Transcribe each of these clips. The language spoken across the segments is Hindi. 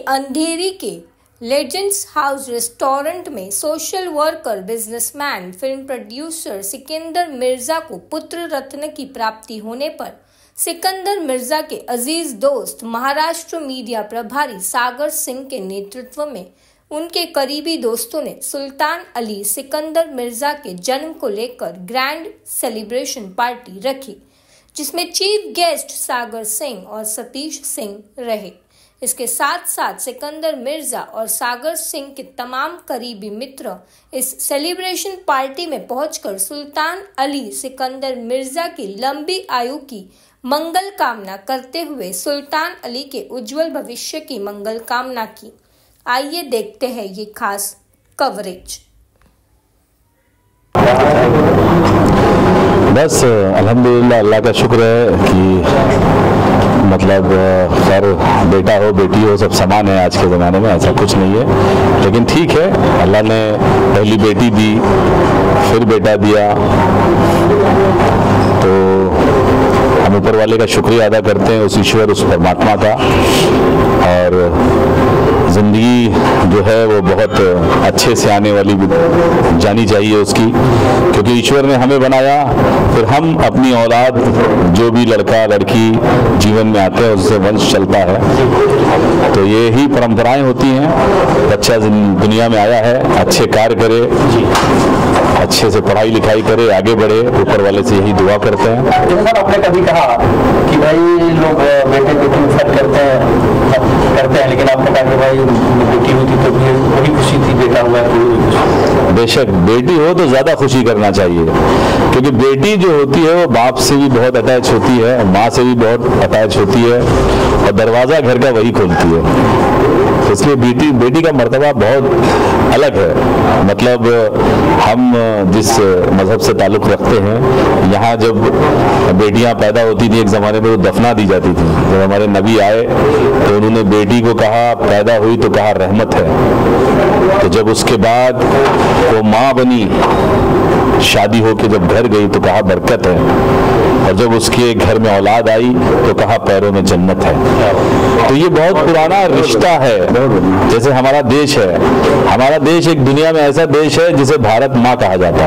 अंधेरी के लेजेंड्स हाउस रेस्टोरेंट में social worker, businessman, film producer Sikandar Mirza को पुत्र रत्न की प्राप्ति होने पर सिकंदर मिर्जा के अजीज दोस्त महाराष्ट्र मीडिया प्रभारी सागर सिंह के नेतृत्व में उनके करीबी दोस्तों ने सुल्तान अली सिकंदर मिर्जा के जन्म को लेकर ग्रैंड सेलिब्रेशन पार्टी रखी, जिसमें चीफ गेस्ट सागर सिंह और सतीश सिंह रहे। इसके साथ साथ सिकंदर मिर्जा और सागर सिंह के तमाम करीबी मित्र इस सेलिब्रेशन पार्टी में पहुंचकर सुल्तान अली सिकंदर मिर्जा की लंबी आयु की मंगल कामना करते हुए सुल्तान अली के उज्जवल भविष्य की मंगल कामना की। आइए देखते हैं ये खास कवरेज। बस अल्हम्दुलिल्लाह, अल्लाह का शुक्र है कि मतलब खैर बेटा हो बेटी हो सब समान है। आज के ज़माने में ऐसा कुछ नहीं है, लेकिन ठीक है, अल्लाह ने पहली बेटी दी, फिर बेटा दिया, तो हम ऊपर वाले का शुक्रिया अदा करते हैं, उस ईश्वर, उस परमात्मा का। और ज़िंदगी जो है वो बहुत अच्छे से आने वाली जानी चाहिए उसकी, क्योंकि ईश्वर ने हमें बनाया, फिर हम अपनी औलाद, जो भी लड़का लड़की जीवन में आते हैं उससे वंश चलता है। तो ये ही परंपराएं होती हैं। बच्चा दुनिया में आया है, अच्छे कार्य करे, अच्छे से पढ़ाई लिखाई करे, आगे बढ़े, ऊपर वाले से यही दुआ करते हैं। जैसा सर आपने कभी कहा कि भाई लोग बेटे बेटी फर्क करते हैं, लेकिन आपने कहा कि भाई बेटी होती तो भी बड़ी खुशी थी, बेटा हुआ तो बेशक बेटी हो तो ज्यादा खुशी करना चाहिए, क्योंकि बेटी जो होती है वो बाप से भी बहुत अटैच होती है, माँ से भी बहुत अटैच होती है, और दरवाजा घर का वही खोलती है। इसलिए बेटी का मर्तबा बहुत अलग है। मतलब हम जिस मजहब से ताल्लुक़ रखते हैं, यहाँ जब बेटियाँ पैदा होती थी एक ज़माने में, वो दफना दी जाती थी। जब हमारे नबी आए तो उन्होंने बेटी को कहा, पैदा हुई तो कहा रहमत है। तो जब उसके बाद वो माँ बनी, शादी होके जब घर गई तो कहा बरकत है, और जब उसके घर में औलाद आई तो कहा पैरों में जन्नत है। तो ये बहुत पुराना रिश्ता है। जैसे हमारा देश है, हमारा देश एक दुनिया में ऐसा देश है जिसे भारत माँ कहा जाता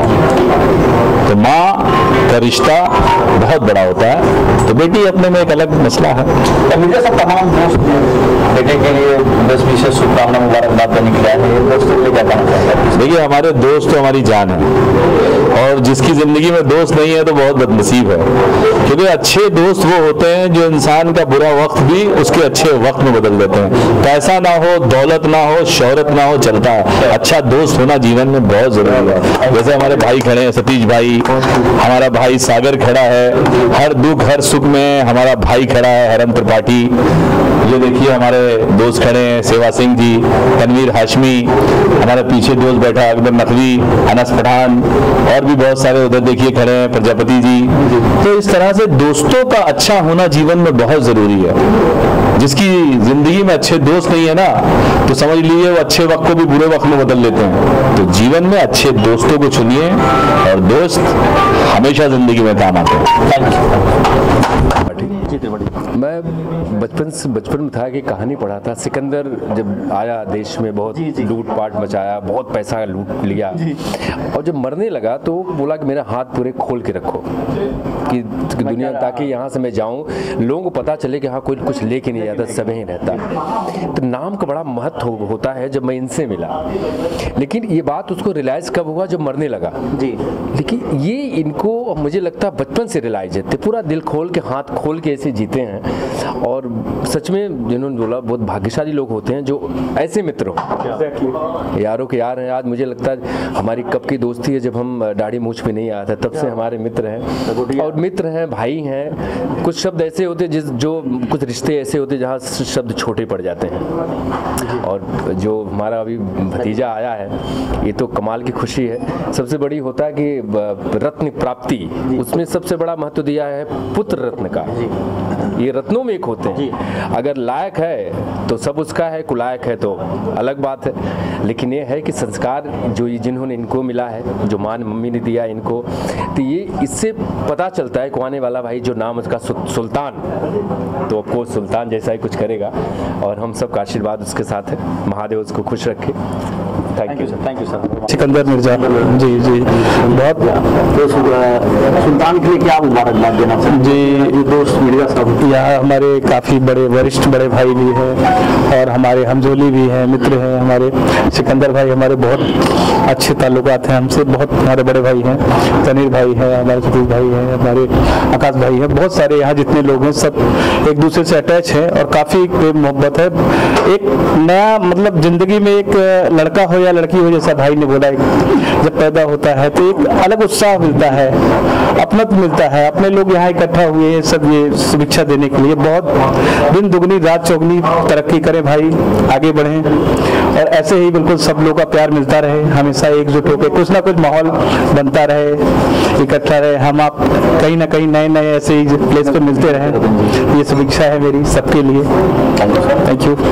है। तो माँ का रिश्ता बहुत बड़ा होता है, तो बेटी अपने में एक अलग मसला है। मुझे सब तमाम दोस्त बेटे के लिए बस विशेष शुभकामना मुबारकबाद देने के लिए दोस्तों के लिए क्या कहना चाहिए? देखिए, हमारे दोस्त तो हमारी जान है, और जिसकी जिंदगी में दोस्त नहीं है तो बहुत बदनसीब है, क्योंकि अच्छे दोस्त वो होते हैं जो इंसान का बुरा वक्त भी उसके अच्छे वक्त में बदल देते हैं। पैसा ना हो, दौलत ना हो, शोहरत ना हो, चलता है, अच्छा दोस्त होना जीवन में बहुत जरूरी है। जैसे हमारे भाई खड़े हैं, सतीश भाई, हमारा भाई सागर खड़ा है, हर दुख हर सुख में हमारा भाई खड़ा है, हरम त्रिपाठी। ये देखिए हमारे दोस्त खड़े हैं, सेवा सिंह जी, तनवीर हाशमी, हमारे पीछे दोस्त बैठा अकबर नकवी, अनस पठान, और भी बहुत सारे उधर देखिए खड़े हैं, प्रजापति जी। तो इस तरह से दोस्तों का अच्छा होना जीवन में बहुत जरूरी है। जिसकी जिंदगी में अच्छे दोस्त नहीं है ना, तो समझ लीजिए वो अच्छे वक्त को भी बुरे वक्त में बदल लेते हैं। तो जीवन में अच्छे दोस्तों को चुनिए, और दोस्त हमेशा जिंदगी में काम आते हैं। मैं बचपन में था कि कहानी पढ़ा था, सिकंदर जब आया देश में बहुत लूट पाट मचाया, बहुत पैसा लूट लिया, और जब मरने लगा तो बोला कि मेरा हाथ पूरे खोल के रखो कि दुनिया, ताकि यहाँ से मैं जाऊँ, लोगों को पता चले कि हाँ कोई कुछ लेके नहीं जाता, सब ही रहता। तो नाम का बड़ा महत्व होता है जब मैं इनसे मिला, लेकिन ये बात उसको रियलाइज कब हुआ, जब मरने लगा जी। लेकिन ये इनको मुझे लगता है बचपन से रियलाइज है, पूरा दिल खोल के, हाथ खोल के ऐसे जीते हैं। और सच में जिन्होंने बोला, बहुत भाग्यशाली लोग होते हैं जो ऐसे मित्र हो, यारों के यार हैं। आज मुझे लगता है हमारी कब की दोस्ती है, जब हम दाढ़ी मूछ पे नहीं आया था, तब से हमारे मित्र हैं, और मित्र हैं, भाई हैं। कुछ शब्द ऐसे होते जो कुछ रिश्ते ऐसे होते जहाँ शब्द छोटे पड़ जाते हैं। और जो हमारा अभी भतीजा आया है, ये तो कमाल की खुशी है। सबसे बड़ी होता है कि रत्न प्राप्ति, उसमें सबसे बड़ा महत्व दिया है पुत्र रत्न का। ये रत्नों में एक होते हैं, अगर लायक है तो सब उसका है, कुलायक है तो अलग बात है। लेकिन ये है कि संस्कार जो जिन्होंने इनको मिला है, जो माँ मम्मी ने दिया इनको, तो ये इससे पता चलता है कि आने वाला भाई जो नाम उसका सुल्तान, तो ऑफकोर्स सुल्तान जैसा ही कुछ करेगा और हम सब का आशीर्वाद उसके साथ है। महादेव उसको खुश रखे। Thank you sir. Thank you sir. Sikandar Mirza ji बहुत तो सुल्तान के लिए क्या मुबारकबाद देना चाहिए जी। दोस्त मिर्जा साहब यहाँ हमारे काफ़ी बड़े वरिष्ठ बड़े भाई भी हैं और हमारे हमजोली भी हैं, मित्र हैं हमारे। सिकंदर भाई हमारे बहुत अच्छे ताल्लुकात हैं हमसे, बहुत हमारे बड़े भाई हैं। तनीर भाई हैं हमारे, सतीश भाई हैं हमारे, आकाश भाई हैं, बहुत सारे यहाँ जितने लोग हैं सब एक दूसरे से अटैच हैं और काफ़ी प्रेम मोहब्बत है। एक नया मतलब ज़िंदगी में एक लड़का हो या लड़की हो, जैसा भाई ने बोला, जब पैदा होता है तो एक अलग उत्साह मिलता है, अपनत्व मिलता है। अपने लोग यहाँ इकट्ठा हुए हैं सब ये शुभेच्छा देने के लिए। बहुत दिन दुगनी रात चौगनी तरक्की करें भाई, आगे बढ़ें और ऐसे ही बिल्कुल सब लोगों का प्यार मिलता रहे, हमेशा एकजुट होकर कुछ ना कुछ माहौल बनता रहे, इकट्ठा रहे। हम आप कहीं ना कहीं नए नए ऐसे ही प्लेस पे मिलते रहे, ये शुभेच्छा है मेरी सबके लिए। Thank you.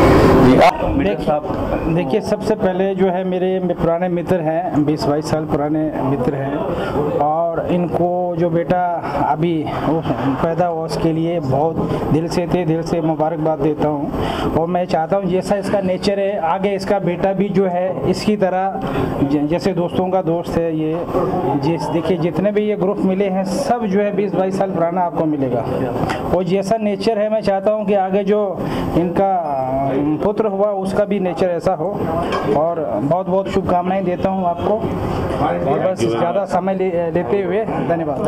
देखिए सबसे पहले जो है मेरे पुराने मित्र हैं, 20-22 साल पुराने मित्र हैं और इनको जो बेटा अभी पैदा हुआ उसके लिए बहुत दिल से मुबारकबाद देता हूँ। और मैं चाहता हूँ जैसा इसका नेचर है आगे इसका बेटा भी जो है इसकी तरह, जैसे दोस्तों का दोस्त है ये, देखिए जितने भी ये ग्रुप मिले हैं सब जो है 20-22 साल पुराना आपको मिलेगा। और जैसा नेचर है मैं चाहता हूँ कि आगे जो इनका पुत्र हुआ उसका भी नेचर ऐसा हो। और बहुत बहुत शुभकामनाएं देता हूँ आपको और बस ज़्यादा समय लेते हुए धन्यवाद।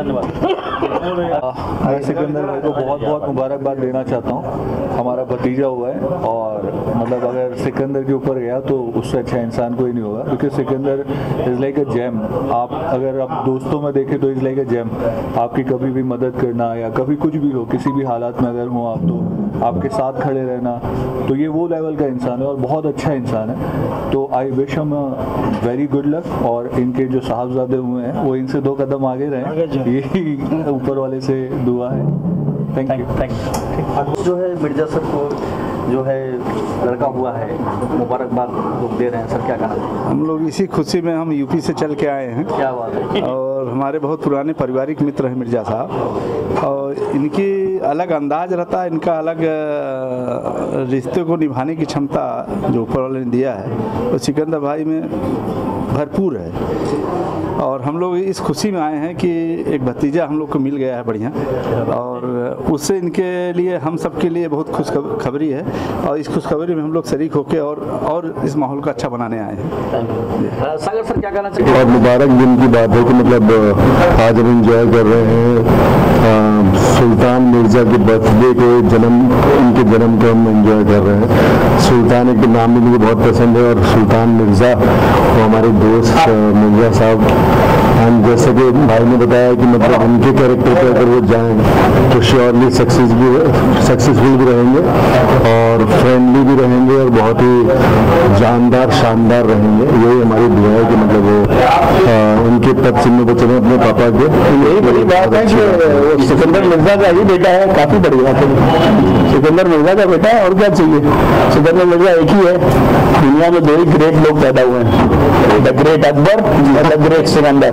मैं सिकंदर भाई को बहुत बहुत मुबारकबाद देना चाहता हूँ। हमारा भतीजा हुआ है और मतलब अगर सिकंदर के ऊपर गया तो उससे अच्छा इंसान कोई नहीं होगा, क्योंकि Sikandar is like a gem. आप अगर आप दोस्तों में देखें तो इज़ लाइक अ जेम। आपकी कभी भी मदद करना या कभी कुछ भी हो, किसी भी हालात में अगर हो आप, तो आपके साथ खड़े रहना, तो ये वो लेवल का इंसान है और बहुत अच्छा इंसान है। तो I wish him very good luck और इनके जो साहबजादे हुए हैं वो इनसे 2 कदम आगे रहें, यही ऊपर वाले से दुआ है। Thank you. जो है मिर्जा सर को जो है लड़का हुआ है, मुबारकबाद लोग दे रहे हैं सर, क्या कहना? हम लोग इसी खुशी में हम यूपी से चल के आए हैं। क्या बात है। और हमारे बहुत पुराने पारिवारिक मित्र हैं मिर्जा साहब, और इनकी अलग अंदाज रहता है, इनका अलग रिश्ते को निभाने की क्षमता जो ऊपर वाले ने दिया है वो सिकंदर भाई में भरपूर है। और हम लोग इस खुशी में आए हैं कि एक भतीजा हम लोग को मिल गया है बढ़िया, और उससे इनके लिए हम सब के लिए बहुत खुशखबरी है और इस खुशखबरी में हम लोग शरीक होकर और इस माहौल को अच्छा बनाने आए हैं। सागर सर क्या कहना चाहिए? बहुत मुबारक दिन की बात है कि मतलब आज हम इंजॉय कर रहे हैं सुल्तान मिर्जा के बर्थडे को, उनके जन्म को हम इंजॉय कर रहे हैं। सुल्तान एक नाम भी मुझे बहुत पसंद है और सुल्तान मिर्जा वो हमारे दोस्त मिर्जा साहब, जैसे कि भाई ने बताया कि मतलब उनके कैरेक्टर पे अगर वो जाएं तो श्योरली सक्सेसफुल भी रहेंगे और फ्रेंडली भी रहेंगे और बहुत ही जानदार शानदार रहेंगे। यही हमारी दुआ है कि मतलब वो उनके पद चिन्ह को चले अपने पापा के। यही बड़ी बात है कि सिकंदर मिर्जा का ही बेटा है, काफी बड़ी बात है। सिकंदर मिर्जा का बेटा है और क्या चाहिए। सिकंदर मिर्जा एक ही है, दुनिया में 2 ही ग्रेट लोग पैदा हुए हैं, द ग्रेट अकबर और द ग्रेट सिकंदर।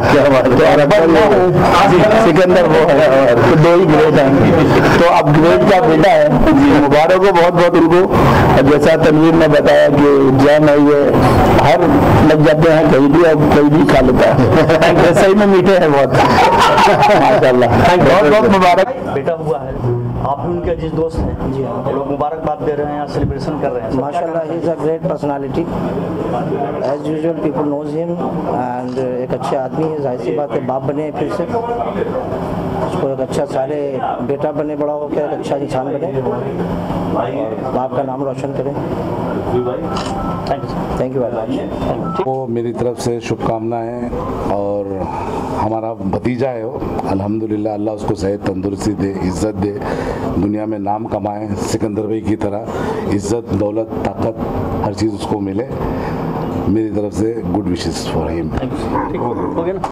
सिकंदर वो है और तो 2 ही ग्रेट हैं, तो अब ग्रेट का बेटा है। मुबारक हो बहुत बहुत उनको। जैसा तनवीर ने बताया कि जैम है ये हर लग जाते हैं कहीं भी और कोई भी खा लेता है, सही में मीठे हैं बहुत। माशाल्लाह बहुत बहुत मुबारक। बेटा हुआ है, आप भी उनके अजीज दोस्त हैं जी हाँ, लोग मुबारकबाद दे रहे हैं, सेलिब्रेशन कर रहे हैं। माशाल्लाह he is a great personality, as usual people knows him and एक अच्छे आदमी है। जाहिर सी बात है बाप बने फिर से, उसको एक अच्छा सारे बेटा बने, बड़ा होकर एक अच्छा इंसान बने और बाप का नाम रोशन करें। Thank you very much. वो मेरी तरफ से शुभकामनाएं और हमारा भतीजा है वो, अल्हम्दुलिल्लाह अल्लाह उसको सेहत तंदुरुस्ती दे, इज़्ज़त दे, दुनिया में नाम कमाए सिकंदर भाई की तरह, इज़्ज़त दौलत ताकत हर चीज़ उसको मिले। मेरी तरफ से गुड विशेस फॉर हिम।